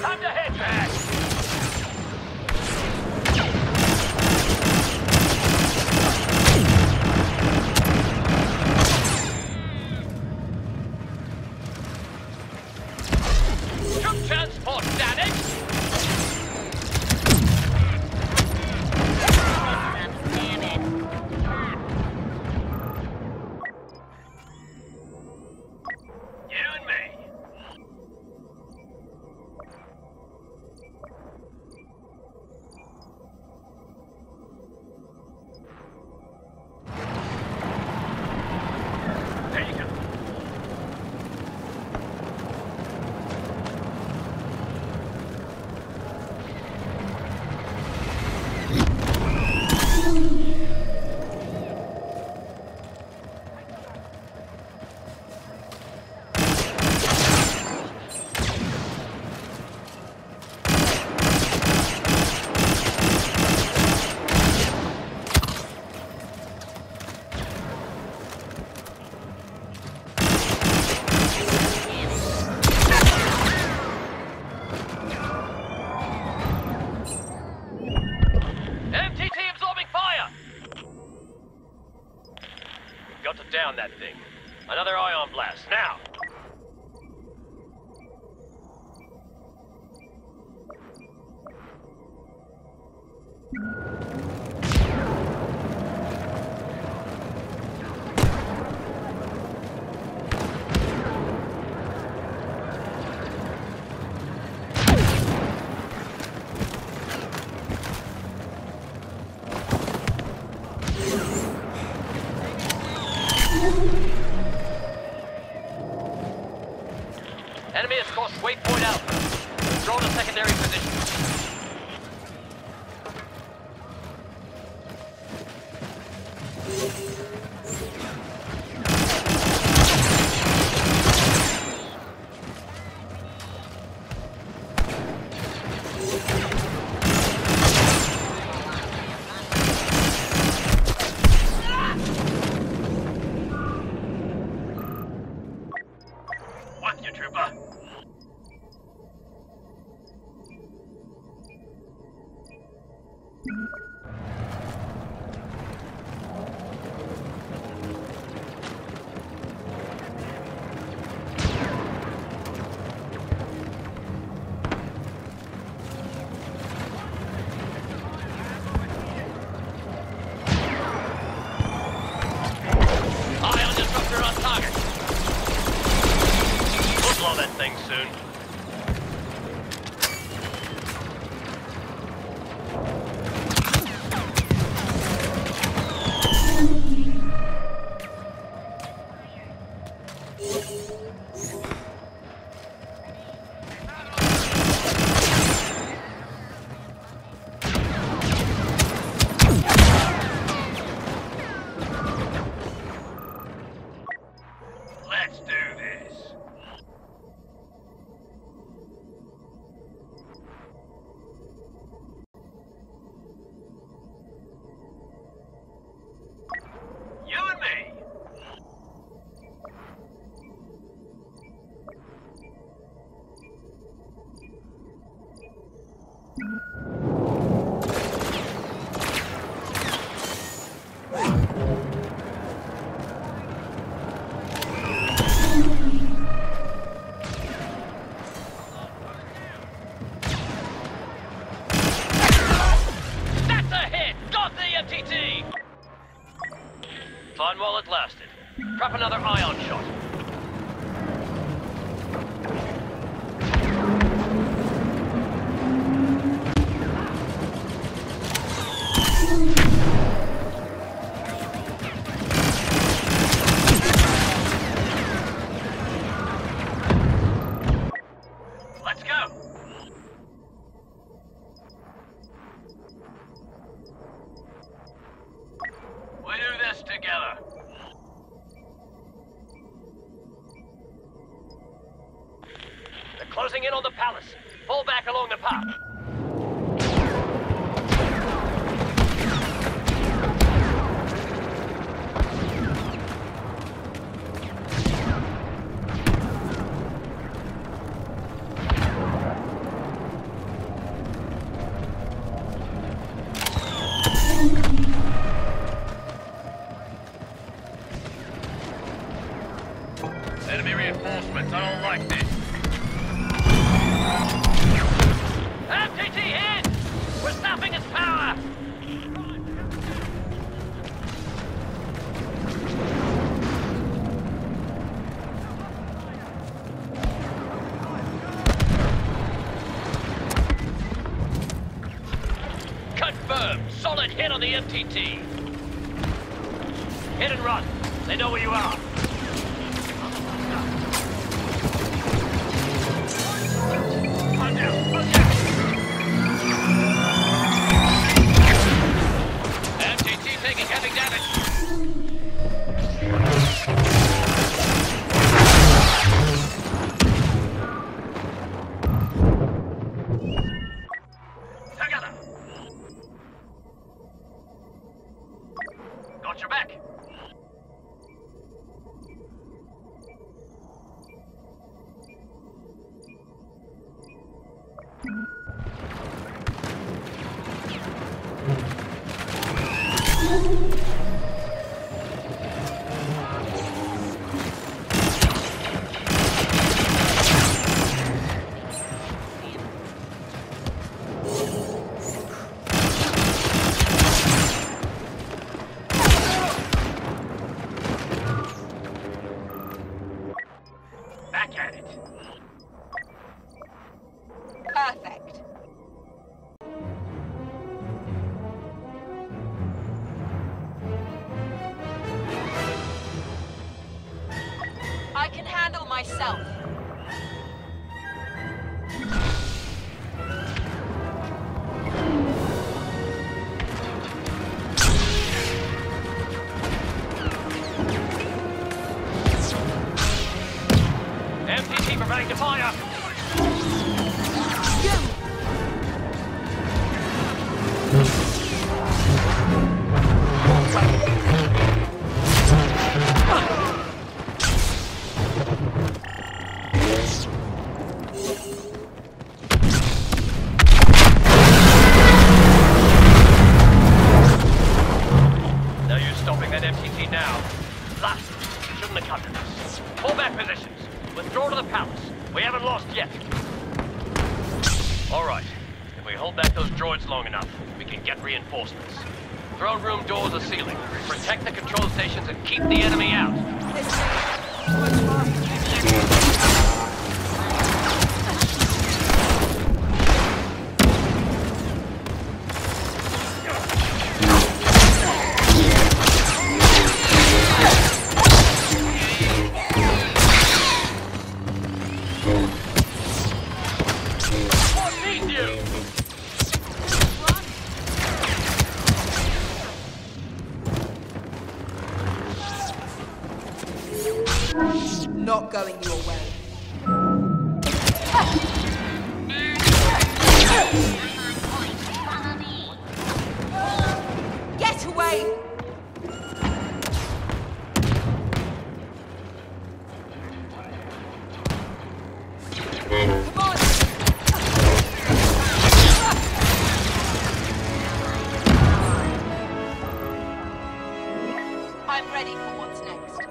Time to head back! Troop transport damage! Down that thing. Another ion blast, now! Enemy has crossed waypoint Alpha. Draw to secondary position. With you, trooper. Ion disruptor on target. We'll blow that thing soon. Let's do this. You and me. That's a hit! Got the MTT! Fun while it lasted. Drop another ion shot. Let's go! We do this together. They're closing in on the palace. Fall back along the path. Solid hit on the MTT. Hit and run. They know where you are. Run down, run down. MTT taking heavy damage. Together. Got your back. Back at it. Perfect. I can handle myself. MTT preparing to fire. No use stopping that MTT now. Last, shouldn't have come to this. Pull back positions. Withdraw to the palace. We haven't lost yet. All right. If we hold back those droids long enough, we can get reinforcements. Throne room doors are sealing. Protect the control stations and keep the enemy out. Not going your way. Get away! Come on! I'm ready for what's next.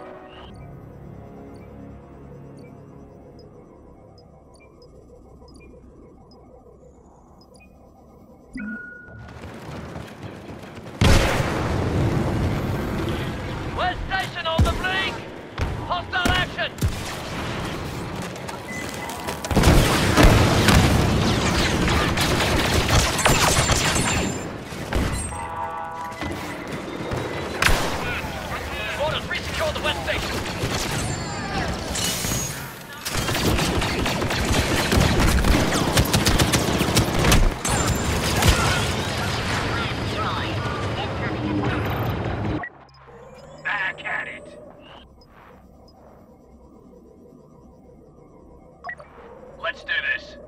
We're stationed on the blink! Hostile action! Orders, re-secure the west station! Back at it! Let's do this.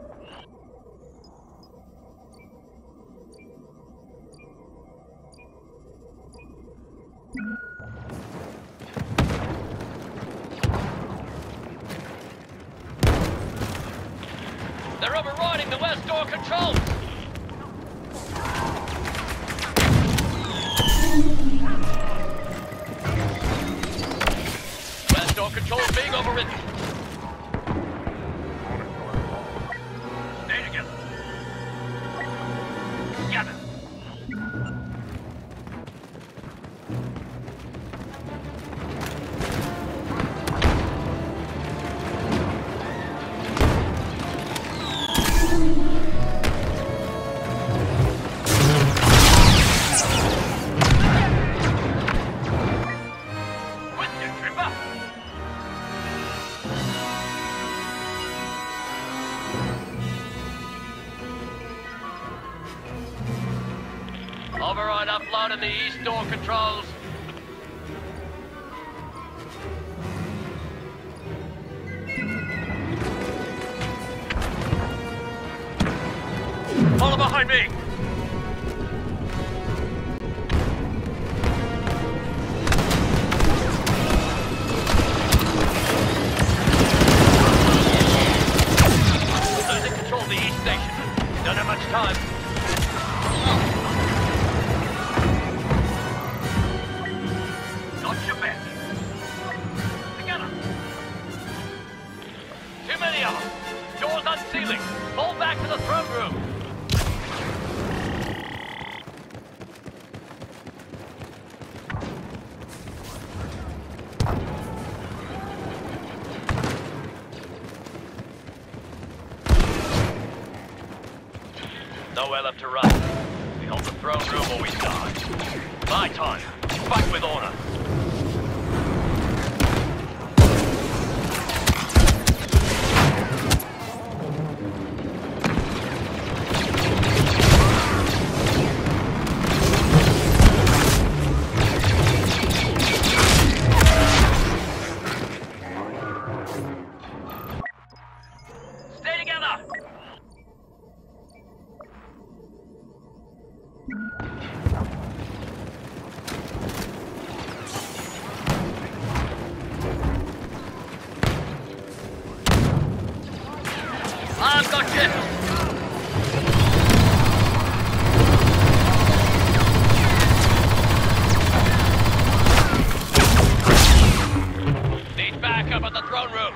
They're overriding the west door controls! West door controls being overridden. Stay together. Gather. Override upload in the east door controls. Follow behind me! Losing control of the east station. Don't have much time. Got your back. Together. Too many of them. Doors unsealing. Fall back to the throne room. Nowhere left to run. We hold the throne room or we die. My time. Fight with honor. Stay together! I've got you! Need backup at the throne room.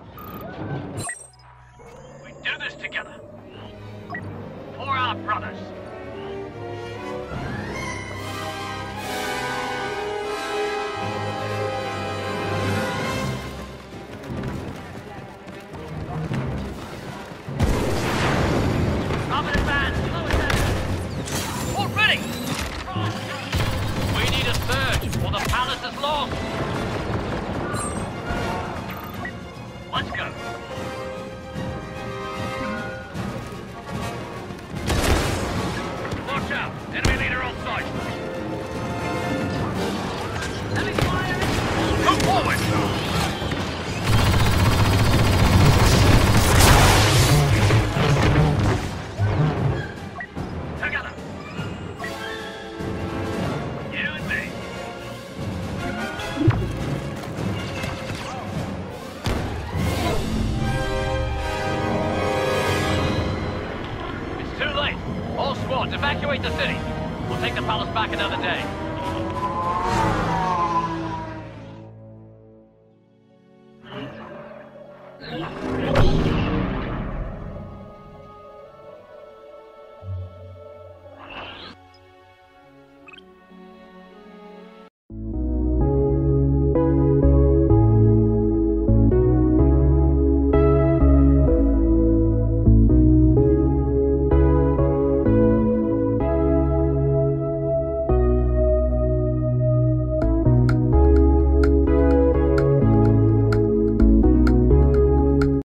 We do this together. For our brothers. Already! We need a surge, or the palace is lost! Let's go! Watch out! Enemy leader on sight! Enemy fire! Move forward! All squads, evacuate the city. We'll take the palace back another day.